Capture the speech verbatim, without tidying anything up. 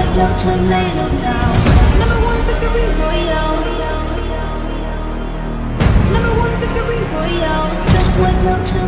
like your tomato now. Number one victory royale. Number one victory royale. Just like your tomato.